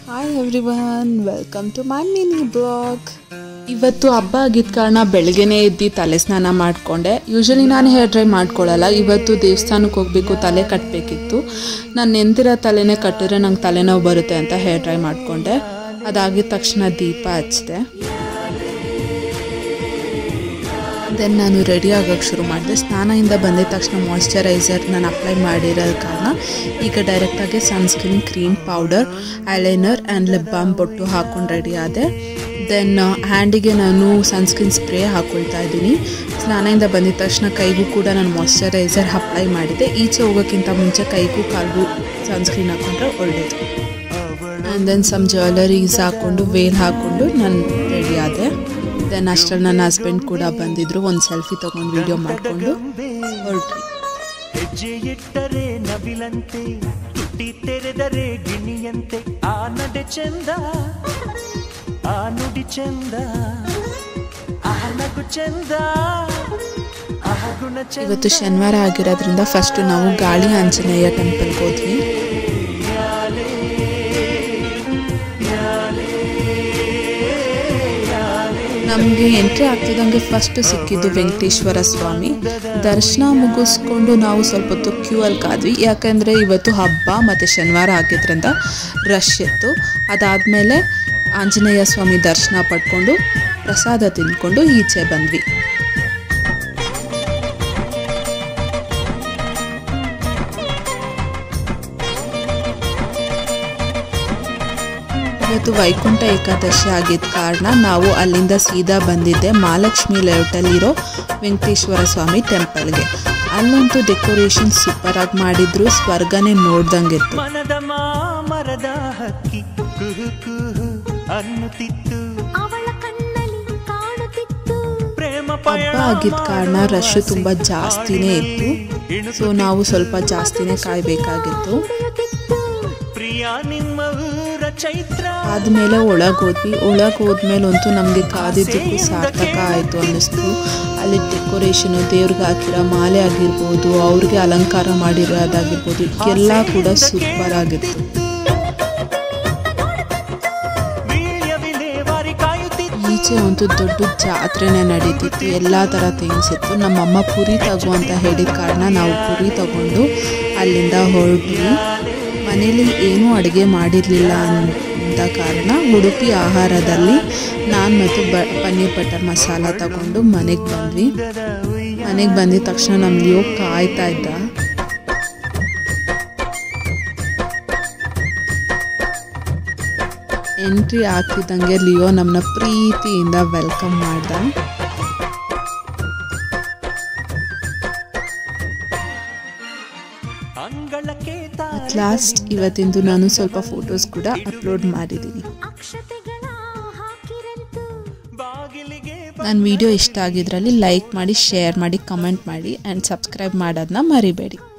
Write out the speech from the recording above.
Hi everyone, welcome to my mini blog. ಇವತ್ತು ಹಬ್ಬ ಆಗಿದ್ದ ಕಾರಣ ಬೆಳಗ್ಗೆನೇ ಎದ್ದು ತಲೆ ಸ್ನಾನ ಮಾಡಿಕೊಂಡೆ. ಯೂಶಲಿ ನಾನು ಹೇರ್ ಡ್ರೈ ಮಾಡ್ಕೊಳ್ಳಲ್ಲ. ಇವತ್ತು ದೇವಸ್ಥಾನಕ್ಕೆ ಹೋಗಬೇಕು, ತಲೆ ಕಟ್ಟಬೇಕಿತ್ತು. ನಾನು ನೆಂದಿರೋ ತಲೆನೇ ಕಟ್ಟಿದ್ರೆ ನಂಗೆ ತಲೆನೋವು ಬರುತ್ತೆ ಅಂತ ಹೇರ್ ಡ್ರೈ ಮಾಡಿಕೊಂಡೆ. ಅದಾಗಿದ ತಕ್ಷಣ ದೀಪ ಹಚ್ಚಿದೆ. ದೆನ್ ನಾನು ರೆಡಿ ಆಗೋಕ್ಕೆ ಶುರು ಮಾಡಿದೆ. ಸ್ನಾನದಿಂದ ಬಂದಿದ ತಕ್ಷಣ ಮಾಯ್ಶ್ಚರೈಸರ್ ನಾನು ಅಪ್ಲೈ ಮಾಡಿರೋ ಕಾರಣ ಈಗ ಡೈರೆಕ್ಟಾಗಿ sunscreen, cream, powder, eyeliner and lip balm ಬೊಟ್ಟು ಹಾಕ್ಕೊಂಡು ರೆಡಿ ಆದೆ. ದೆನ್ ಹ್ಯಾಂಡಿಗೆ ನಾನು ಸನ್ಸ್ಕ್ರೀನ್ ಸ್ಪ್ರೇ ಹಾಕ್ಕೊಳ್ತಾ ಇದ್ದೀನಿ. ಸ್ನಾನದಿಂದ ಬಂದಿದ ತಕ್ಷಣ ಕೈಗೂ ಕೂಡ ನಾನು ಮಾಯ್ಶ್ಚರೈಸರ್ ಅಪ್ಲೈ ಮಾಡಿದೆ. ಈಚೆ ಹೋಗೋಕ್ಕಿಂತ ಮುಂಚೆ ಕೈಗೂ ಕಾಲ್ಗೂ ಸನ್ಸ್ಕ್ರೀನ್ ಹಾಕ್ಕೊಂಡ್ರೆ ಒಳ್ಳೆಯದು. ಆ್ಯಂಡ್ ದೆನ್ ಸಮ್ ಜ್ಯುವೆಲರೀಸ್ ಹಾಕ್ಕೊಂಡು ವೇಲ್ ಹಾಕ್ಕೊಂಡು ನಾನು ರೆಡಿ ಆದೆ. ದೆನ್ ಅಷ್ಟರಲ್ಲಿ ನನ್ನ ಹಸ್ಬೆಂಡ್ ಕೂಡ ಬಂದಿದ್ರು. ಒಂದು ಸೆಲ್ಫಿ ತಗೊಂಡು ವಿಡಿಯೋ ಮಾಡಿಕೊಂಡು ಹೊರಟ್ರಿ. ಹೆಜ್ಜೆ ಇಟ್ಟರೆ ನವಿಲಂತೆ, ತುಟಿ ತೆರೆದರೆ ಗಿಣಿಯಂತೆ, ಆ ನಡೆ ಚಂದ, ಆ ನುಡಿ ಚಂದ, ಆ ನಗು ಚಂದ, ಆ ಗುಣ ಚಂದ. ಇವತ್ತು ಶನಿವಾರ ಆಗಿರೋದ್ರಿಂದ ಫಸ್ಟ್ ನಾವು ಗಾಳಿ ಆಂಜನೇಯ ಟೆಂಪಲ್ಗೆ ಹೋದ್ವಿ. ನಮಗೆ ಎಂಟ್ರಿ ಆಗ್ತಿದ್ದಂಗೆ ಫಸ್ಟ್ ಸಿಕ್ಕಿದ್ದು ವೆಂಕಟೇಶ್ವರ ಸ್ವಾಮಿ. ದರ್ಶನ ಮುಗಿಸ್ಕೊಂಡು ನಾವು ಸ್ವಲ್ಪ ಹೊತ್ತು ಕ್ಯೂ ಅಲ್ಲಿ ಕಾದ್ವಿ. ಯಾಕೆಂದರೆ ಇವತ್ತು ಹಬ್ಬ ಮತ್ತು ಶನಿವಾರ ಆಗಿದ್ರಿಂದ ರಶ್ ಇತ್ತು. ಅದಾದಮೇಲೆ ಆಂಜನೇಯ ಸ್ವಾಮಿ ದರ್ಶನ ಪಡ್ಕೊಂಡು ಪ್ರಸಾದ ತಿಂದ್ಕೊಂಡು ಈಚೆ ಬಂದ್ವಿ. ಇವತ್ತು ವೈಕುಂಠ ಏಕಾದಶಿ ಆಗಿದ್ದ ಕಾರಣ ನಾವು ಅಲ್ಲಿಂದ ಸೀದಾ ಬಂದಿದ್ದೆ ಮಹಾಲಕ್ಷ್ಮಿ ಲೇಔಟಲ್ಲಿರೋ ವೆಂಕಟೇಶ್ವರ ಸ್ವಾಮಿ ಟೆಂಪಲ್ಗೆ. ಅಲ್ಲಂತೂ ಡೆಕೋರೇಷನ್ ಸೂಪರ್ ಆಗಿ ಮಾಡಿದ್ರು, ಸ್ವರ್ಗನೇ ನೋಡ್ದಂಗಿತ್ತು. ಮರದ ಹಕ್ಕಿ ಕುಹು ಕುಹು ಅನ್ನುತ್ತಿತ್ತು, ಹಬ್ಬ ಆಗಿದ್ದ ಕಾರಣ ರಶ್ ತುಂಬ ಜಾಸ್ತಿನೇ ಇತ್ತು. ಸೊ ನಾವು ಸ್ವಲ್ಪ ಜಾಸ್ತಿನೇ ಕಾಯಬೇಕಾಗಿತ್ತು. ಆದಮೇಲೆ ಒಳಗೋದ್ವಿ. ಹೋದ್ಮೇಲಂತೂ ನಮಗೆ ಕಾದಿದ್ದಕ್ಕೂ ಸಾರ್ಥಕ ಆಯಿತು ಅನ್ನಿಸ್ತು. ಅಲ್ಲಿ ಡೆಕೋರೇಷನು, ದೇವ್ರಿಗೆ ಹಾಕಿರೋ ಮಾಲೆ ಆಗಿರ್ಬೋದು, ಅವ್ರಿಗೆ ಅಲಂಕಾರ ಮಾಡಿರೋದಾಗಿರ್ಬೋದು, ಎಲ್ಲ ಕೂಡ ಸೂಪರ್ ಆಗಿತ್ತು. ಈಚೆ ಅಂತೂ ದೊಡ್ಡ ಜಾತ್ರೆನೇ ನಡೀತಿತ್ತು. ಎಲ್ಲ ಥರ ಥಿಂಗ್ಸ್ ಇತ್ತು. ನಮ್ಮಮ್ಮ ಪುರಿ ತಗೋ ಅಂತ ಹೇಳಿದ ಕಾರಣ ನಾವು ಪುರಿ ತಗೊಂಡು ಅಲ್ಲಿಂದ ಹೊರಟ್ವಿ. ಮನೇಲಿ ಏನೂ ಅಡುಗೆ ಮಾಡಿರಲಿಲ್ಲ ಅಂತ ಕಾರಣ ಉಡುಪಿ ಆಹಾರದಲ್ಲಿ ನಾನು ಮತ್ತು ಪನ್ನೀರ್ ಬಟರ್ ಮಸಾಲ ತಗೊಂಡು ಮನೆಗೆ ಬಂದ್ವಿ. ಮನೆಗೆ ಬಂದಿದ ತಕ್ಷಣ ನಮ್ಮ ಲಿಯೋ ಕಾಯ್ತಾ ಇದ್ದ. ಎಂಟ್ರಿ ಆಗ್ತಿದ್ದಂಗೆ ಲಿಯೋ ನಮ್ಮನ್ನ ಪ್ರೀತಿಯಿಂದ ವೆಲ್ಕಮ್ ಮಾಡ್ದ. ಅಟ್ ಲಾಸ್ಟ್ ಇವತ್ತಿಂದು ನಾನು ಸ್ವಲ್ಪ ಫೋಟೋಸ್ ಕೂಡ ಅಪ್ಲೋಡ್ ಮಾಡಿದ್ದೀನಿ. ನನ್ನ ವಿಡಿಯೋ ಇಷ್ಟ ಆಗಿದ್ರಲ್ಲಿ ಲೈಕ್ ಮಾಡಿ, ಶೇರ್ ಮಾಡಿ, ಕಮೆಂಟ್ ಮಾಡಿ ಆ್ಯಂಡ್ ಸಬ್ಸ್ಕ್ರೈಬ್ ಮಾಡೋದನ್ನ ಮರಿಬೇಡಿ.